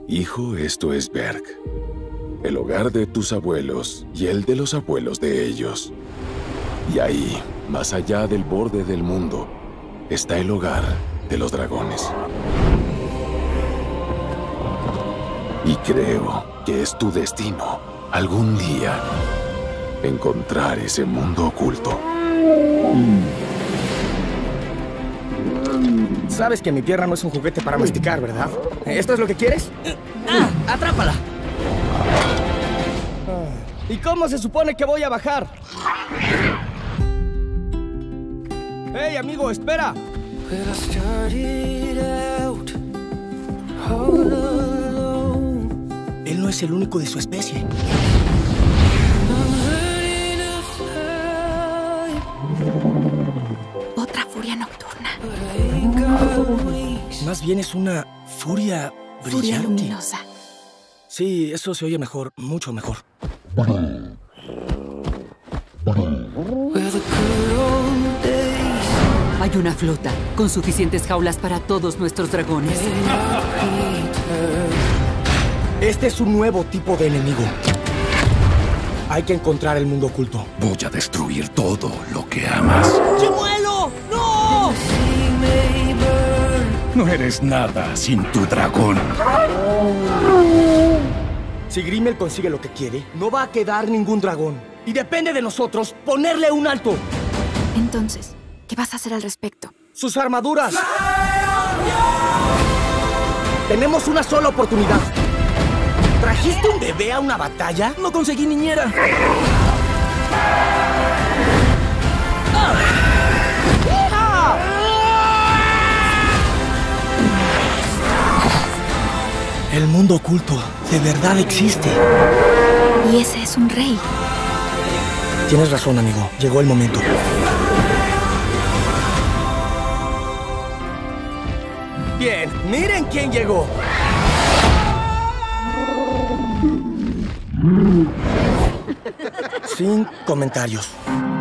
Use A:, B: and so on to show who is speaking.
A: Hijo, esto es Berg, el hogar de tus abuelos y el de los abuelos de ellos. Y ahí, más allá del borde del mundo, está el hogar de los dragones. Y creo que es tu destino, algún día, encontrar ese mundo oculto.
B: Sabes que mi tierra no es un juguete para masticar, ¿verdad? ¿Esto es lo que quieres?
C: ¡Atrápala!
B: ¿Y cómo se supone que voy a bajar? ¡Hey, amigo, espera! Él no es el único de su especie.
D: Otra furia nocturna.
B: Más bien es una furia brillante.
D: Furia luminosa.
B: Sí, eso se oye mejor, mucho mejor.
E: Hay una flota con suficientes jaulas para todos nuestros dragones.
B: Este es un nuevo tipo de enemigo. Hay que encontrar el mundo oculto.
F: Voy a destruir todo lo que amas.
C: ¡Chimuelo! ¡No!
F: No eres nada sin tu dragón.
B: Si Grimmel consigue lo que quiere, no va a quedar ningún dragón. Y depende de nosotros ponerle un alto.
D: Entonces, ¿qué vas a hacer al respecto?
B: ¡Sus armaduras! Tenemos una sola oportunidad. ¿Trajiste un bebé a una batalla?
C: ¡No conseguí niñera!
B: El mundo oculto de verdad existe.
D: Y ese es un rey.
B: Tienes razón, amigo. Llegó el momento. Bien, miren quién llegó. Sin comentarios.